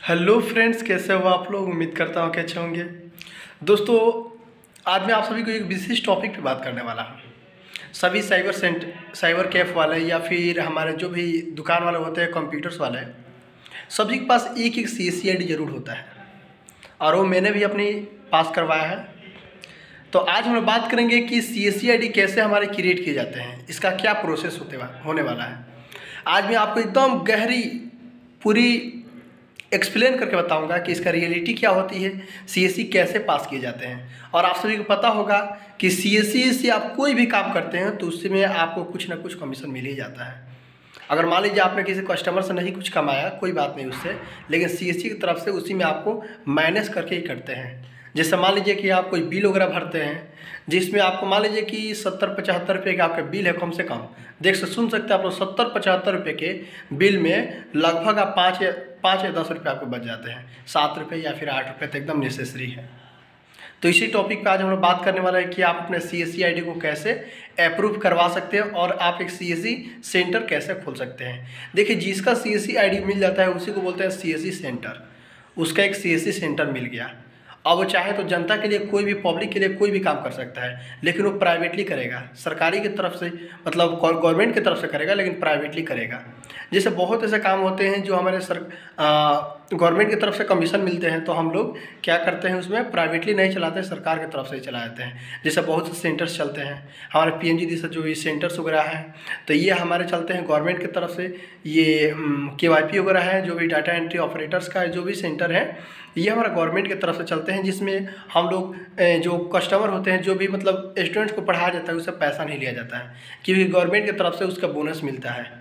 Hello friends, कैसे हो आप लोग। उम्मीद करता हूँ कि अच्छे होंगे। दोस्तों, आज मैं आप सभी को एक विशेष टॉपिक पे बात करने वाला हूँ। सभी साइबर कैफ़ वाले या फिर हमारे जो भी दुकान वाले होते हैं, कंप्यूटर्स वाले, सभी के पास एक एक CSC ID जरूर होता है और वो मैंने भी अपनी पास करवाया है। तो आज हम लोग बात करेंगे कि CSC ID कैसे हमारे क्रिएट किए जाते हैं, इसका क्या प्रोसेस होने वाला है। आज मैं आपको एकदम गहरी पूरी एक्सप्लेन करके बताऊंगा कि इसका रियलिटी क्या होती है, CSC कैसे पास किए जाते हैं। और आप सभी को पता होगा कि CSC से आप कोई भी काम करते हैं तो उसमें आपको कुछ ना कुछ कमीशन मिल ही जाता है। अगर मान लीजिए आपने किसी कस्टमर से नहीं कुछ कमाया, कोई बात नहीं उससे, लेकिन CSC की तरफ से उसी में आपको माइनस करके ही करते हैं। जैसे मान लीजिए कि आप कोई बिल वगैरह भरते हैं जिसमें आपको मान लीजिए कि 70-75 रुपये का आपका बिल है, कम से कम सुन सकते हैं आप लोग। 70-75 रुपये के बिल में लगभग आप 5 या 10 रुपये आपको बच जाते हैं। 7 रुपये या फिर 8 रुपये तो एकदम नेसेसरी है। तो इसी टॉपिक पे आज हम लोग बात करने वाला है कि आप अपने CSC ID को कैसे अप्रूव करवा सकते हैं और आप एक CSC सेंटर कैसे खोल सकते हैं। देखिए, जिसका CSC ID मिल जाता है उसी को बोलते हैं CSC सेंटर। उसका एक CSC सेंटर मिल गया। अब वो चाहे तो जनता के लिए, कोई भी पब्लिक के लिए कोई भी काम कर सकता है, लेकिन वो प्राइवेटली करेगा। सरकारी की तरफ से मतलब गवर्नमेंट की तरफ से करेगा, लेकिन प्राइवेटली करेगा। जैसे बहुत ऐसे काम होते हैं जो हमारे गवर्नमेंट की तरफ से कमीशन मिलते हैं, तो हम लोग क्या करते हैं, उसमें प्राइवेटली नहीं चलाते, सरकार की तरफ से ही चलाते हैं। जैसे बहुत से सेंटर्स चलते हैं हमारे PNG जैसे जो भी सेंटर्स वगैरह हैं, तो ये हमारे चलते हैं गवर्नमेंट की तरफ से। ये KYP वगैरह है, जो भी डाटा एंट्री ऑपरेटर्स का जो भी सेंटर है, ये हमारा गवर्नमेंट की तरफ से चलते हैं, जिसमें हम लोग जो कस्टमर होते हैं, जो भी मतलब स्टूडेंट्स को पढ़ाया जाता है, उससे पैसा नहीं लिया जाता है, क्योंकि गवर्नमेंट की तरफ से उसका बोनस मिलता है।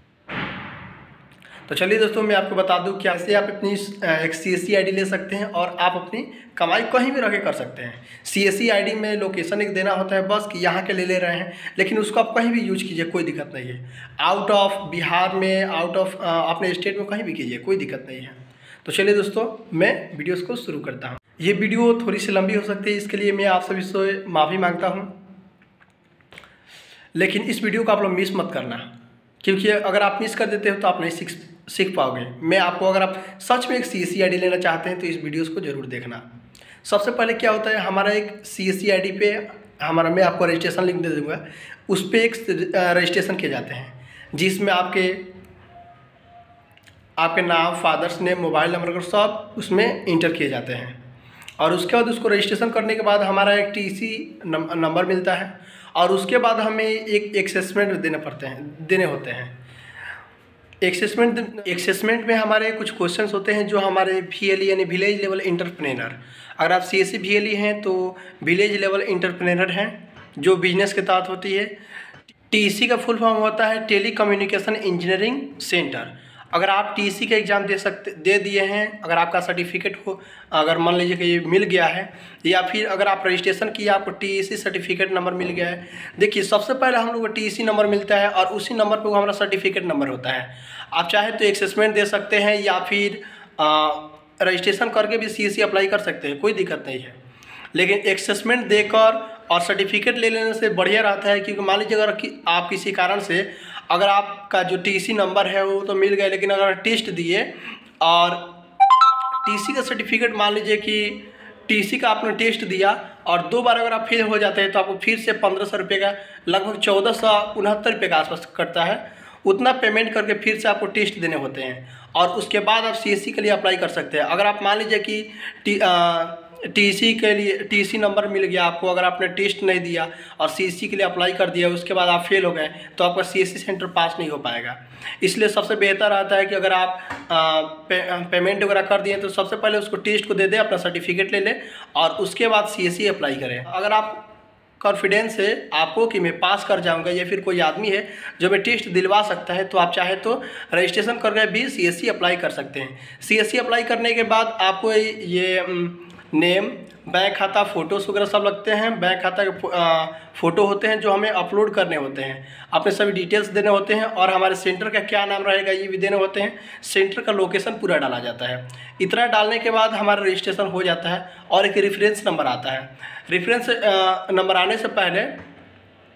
तो चलिए दोस्तों, मैं आपको बता दूं कि कैसे आप अपनी एक CSC ID ले सकते हैं और आप अपनी कमाई कहीं भी रह के कर सकते हैं। CSC ID में लोकेशन एक देना होता है बस कि यहाँ के ले रहे हैं, लेकिन उसको आप कहीं भी यूज कीजिए, कोई दिक्कत नहीं है। आउट ऑफ बिहार में, आउट ऑफ अपने स्टेट में कहीं भी कीजिए, कोई दिक्कत नहीं है। तो चलिए दोस्तों, मैं वीडियोस को शुरू करता हूँ। ये वीडियो थोड़ी सी लंबी हो सकती है, इसके लिए मैं आप सभी से माफ़ी मांगता हूँ, लेकिन इस वीडियो को आप लोग मिस मत करना, क्योंकि अगर आप मिस कर देते हो तो आप नहीं सीख पाओगे। मैं आपको, अगर आप सच में एक CSC ID लेना चाहते हैं तो इस वीडियोस को जरूर देखना। सबसे पहले क्या होता है, हमारा एक CSC ID पे हमारा, मैं आपको रजिस्ट्रेशन लिंक दे दूँगा, उस पर एक रजिस्ट्रेशन किए जाते हैं, जिसमें आपके नाम, फादर्स नेम, मोबाइल नंबर वगैरह सब उसमें इंटर किए जाते हैं। और उसके बाद उसको रजिस्ट्रेशन करने के बाद हमारा एक TC नंबर मिलता है, और उसके बाद हमें एक असेसमेंट देने होते हैं। असेसमेंट में हमारे कुछ क्वेश्चंस होते हैं जो हमारे VLE यानी विलेज लेवल एंटरप्रेन्योर, अगर आप CSC VLE हैं तो विलेज लेवल एंटरप्रेन्योर हैं, जो बिजनेस के तहत होती है। TC का फुल फॉर्म होता है टेली कम्युनिकेशन इंजीनियरिंग सेंटर। अगर आप TC का एग्ज़ाम दे दिए हैं, अगर आपका सर्टिफिकेट हो, अगर मान लीजिए कि ये मिल गया है, या फिर अगर आप रजिस्ट्रेशन किए, आपको TC सर्टिफिकेट नंबर मिल गया है। देखिए, सबसे पहले हम लोग को TC नंबर मिलता है और उसी नंबर पर हमारा सर्टिफिकेट नंबर होता है। आप चाहे तो असेसमेंट दे सकते हैं या फिर रजिस्ट्रेशन करके भी CSC अप्लाई कर सकते हैं, कोई दिक्कत नहीं है। लेकिन असेसमेंट देकर और सर्टिफिकेट ले लेने से बढ़िया रहता है, क्योंकि मान लीजिए अगर आप किसी कारण से, अगर आपका जो TC नंबर है वो तो मिल गया, लेकिन अगर टेस्ट दिए और TC का सर्टिफिकेट, मान लीजिए कि TC का आपने टेस्ट दिया और 2 बार अगर आप फेल हो जाते हैं, तो आपको फिर से 1500 रुपये का, लगभग 1469 रुपये का आसपास कटता है। उतना पेमेंट करके फिर से आपको टेस्ट देने होते हैं, और उसके बाद आप CSC के लिए अप्लाई कर सकते हैं। अगर आप मान लीजिए कि TC के लिए TC नंबर मिल गया आपको, अगर आपने टेस्ट नहीं दिया और CSC के लिए अप्लाई कर दिया, उसके बाद आप फेल हो गए, तो आपका CSC सेंटर पास नहीं हो पाएगा। इसलिए सबसे बेहतर आता है कि अगर आप पेमेंट वगैरह कर दिए तो सबसे पहले उसको टेस्ट को दे दें, अपना सर्टिफिकेट ले लें और उसके बाद CSC अप्लाई करें। अगर आप कॉन्फिडेंस है आपको कि मैं पास कर जाऊंगा, या फिर कोई आदमी है जो मैं टेस्ट दिलवा सकता है, तो आप चाहे तो रजिस्ट्रेशन करके भी CSC अप्लाई कर सकते हैं। CSC अप्लाई करने के बाद आपको ये नेम, बैंक खाता, फ़ोटोज़ वगैरह सब लगते हैं। बैंक खाता के फ़ोटो होते हैं जो हमें अपलोड करने होते हैं, अपने सभी डिटेल्स देने होते हैं, और हमारे सेंटर का क्या नाम रहेगा ये भी देने होते हैं। सेंटर का लोकेशन पूरा डाला जाता है। इतना डालने के बाद हमारा रजिस्ट्रेशन हो जाता है और एक रेफरेंस नंबर आता है। रेफरेंस नंबर आने से पहले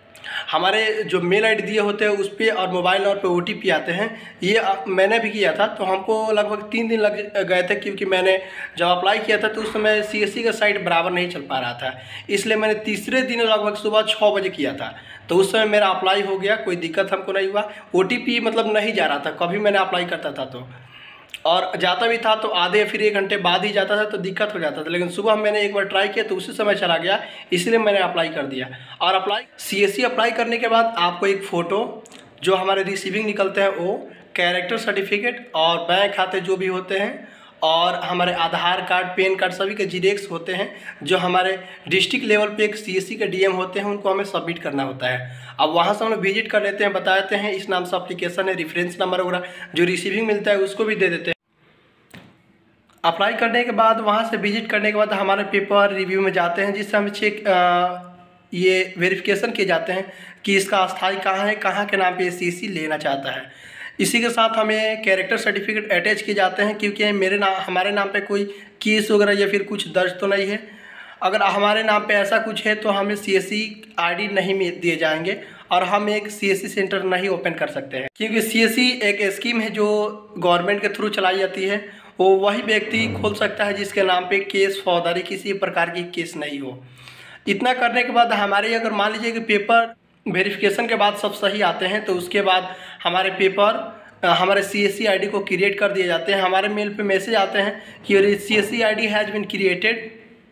हमारे जो मेल आईडी दिए होते हैं उस पर और मोबाइल नंबर पे OTP आते हैं। ये मैंने भी किया था, तो हमको लगभग 3 दिन लग गए थे, क्योंकि मैंने जब अप्लाई किया था तो उस समय CSE का साइट बराबर नहीं चल पा रहा था। इसलिए मैंने तीसरे दिन लगभग सुबह 6 बजे किया था, तो उस समय मेरा अप्लाई हो गया, कोई दिक्कत हमको नहीं हुआ। OTP मतलब नहीं जा रहा था, कभी मैंने अप्लाई करता था तो, और जाता भी था तो आधे फिर 1 घंटे बाद ही जाता था, तो दिक्कत हो जाता था। लेकिन सुबह मैंने एक बार ट्राई किया तो उसी समय चला गया, इसलिए मैंने अप्लाई कर दिया। और CSE अप्लाई करने के बाद आपको एक फ़ोटो जो हमारे रिसीविंग निकलते हैं वो, कैरेक्टर सर्टिफिकेट और बैंक खाते जो भी होते हैं, और हमारे आधार कार्ड, पैन कार्ड सभी के जीरेक्स होते हैं, जो हमारे डिस्ट्रिक्ट लेवल पे एक CSE के DM होते हैं, उनको हमें सबमिट करना होता है। अब वहाँ से हम लोग विजिट कर लेते हैं, बता देते हैं इस नाम से एप्लीकेशन है, रेफरेंस नंबर वगैरह जो रिसीविंग मिलता है उसको भी दे देते हैं। अप्लाई करने के बाद वहाँ से विजिट करने के बाद हमारे पेपर रिव्यू में जाते हैं, जिससे हम ये वेरिफिकेशन किए जाते हैं कि इसका अस्थाई कहाँ है, कहाँ के नाम पे CSE लेना चाहता है। इसी के साथ हमें कैरेक्टर सर्टिफिकेट अटैच किए जाते हैं, क्योंकि हमारे नाम पे कोई केस वगैरह या फिर कुछ दर्ज तो नहीं है। अगर हमारे नाम पे ऐसा कुछ है तो हमें CSE ID नहीं दिए जाएंगे और हम एक CSE सेंटर नहीं ओपन कर सकते हैं, क्योंकि CSE एक स्कीम है जो गवर्नमेंट के थ्रू चलाई जाती है। वो वही व्यक्ति खोल सकता है जिसके नाम पे केस, फौजदारी किसी प्रकार की केस नहीं हो। इतना करने के बाद हमारे अगर मान लीजिए कि पेपर वेरिफिकेशन के बाद सब सही आते हैं, तो उसके बाद हमारे पेपर हमारे CSE ID को क्रिएट कर दिए जाते हैं। हमारे मेल पे मैसेज आते हैं कि your CSE ID has been created,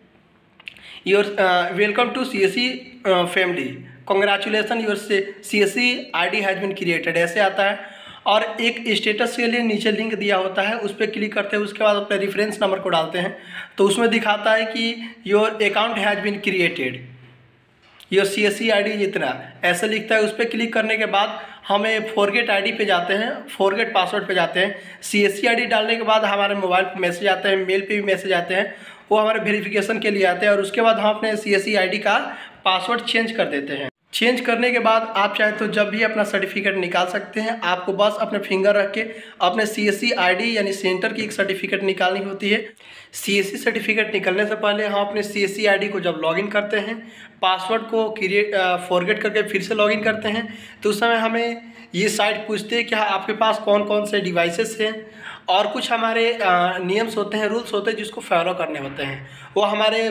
your welcome to CSE फैमिली, congratulation your CSE ID has been created, ऐसे आता है। और एक स्टेटस के लिए नीचे लिंक दिया होता है, उस पर क्लिक करते हैं, उसके बाद अपने रेफरेंस नंबर को डालते हैं, तो उसमें दिखाता है कि your account has been created, your CSE ID इतना ऐसे लिखता है। उस पर क्लिक करने के बाद हमें फॉरगेट ID पे जाते हैं, फॉरगेट पासवर्ड पे जाते हैं। CSE ID डालने के बाद हमारे मोबाइल पर मैसेज आते हैं, मेल पे भी मैसेज आते हैं, वो हमारे वेरिफिकेशन के लिए आते हैं। और उसके बाद हम अपने CSE ID का पासवर्ड चेंज कर देते हैं। चेंज करने के बाद आप चाहे तो जब भी अपना सर्टिफिकेट निकाल सकते हैं। आपको बस अपने फिंगर रख के अपने CSE ID यानी सेंटर की एक सर्टिफिकेट निकालनी होती है। CSE सर्टिफिकेट निकलने से पहले हम अपने CSE ID को जब लॉगिन करते हैं, पासवर्ड को फॉरगेट करके फिर से लॉगिन करते हैं, तो उस समय हमें ये साइट पूछती है कि हाँ आपके पास कौन कौन से डिवाइसेस हैं, और कुछ हमारे नियम्स होते हैं, रूल्स होते हैं जिसको फॉलो करने होते हैं। वो हमारे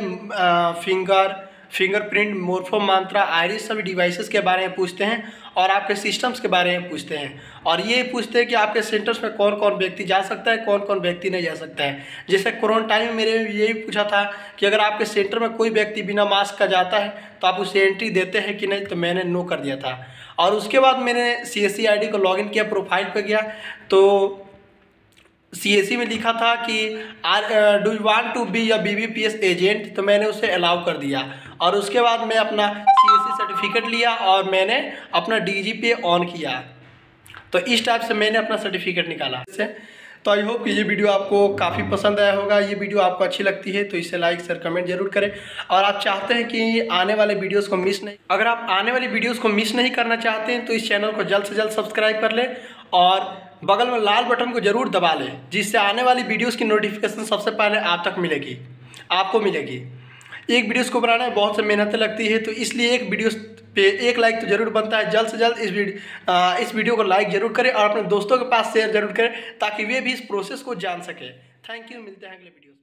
फिंगरप्रिंट, मोर्फो, मात्रा, आइरिस सभी डिवाइसेस के बारे में पूछते हैं, और आपके सिस्टम्स के बारे में पूछते हैं, और ये पूछते हैं कि आपके सेंटर्स में कौन कौन व्यक्ति जा सकता है, कौन कौन व्यक्ति नहीं जा सकता है। जैसे कोरोना टाइम में मेरे यही पूछा था कि अगर आपके सेंटर में कोई व्यक्ति बिना मास्क का जाता है तो आप उसे एंट्री देते हैं कि नहीं, तो मैंने नो कर दिया था। और उसके बाद मैंने CSE ID को लॉगिन किया, प्रोफाइल पर गया तो CSE में लिखा था कि do you want to be a BBPS agent, तो मैंने उसे अलाउ कर दिया। और उसके बाद मैं अपना CSE सर्टिफिकेट लिया और मैंने अपना DG पे ऑन किया, तो इस टाइप से मैंने अपना सर्टिफिकेट निकाला। तो आई होप कि ये वीडियो आपको काफ़ी पसंद आया होगा। ये वीडियो आपको अच्छी लगती है तो इसे लाइक, शेयर, कमेंट जरूर करें। और आप चाहते हैं कि आने वाले वीडियोस को मिस नहीं, अगर आप आने वाली वीडियोस को मिस नहीं करना चाहते हैं तो इस चैनल को जल्द से जल्द सब्सक्राइब कर लें और बगल में लाल बटन को जरूर दबा लें, जिससे आने वाली वीडियोस की नोटिफिकेशन सबसे पहले आप तक मिलेगी, आपको मिलेगी। एक वीडियोस को बनाने में बहुत सी मेहनत लगती है, तो इसलिए एक वीडियो पे एक लाइक तो जरूर बनता है। जल्द से जल्द इस वीडियो को लाइक जरूर करें और अपने दोस्तों के पास शेयर जरूर करें, ताकि वे भी इस प्रोसेस को जान सकें। थैंक यू, मिलते हैं अगले वीडियो।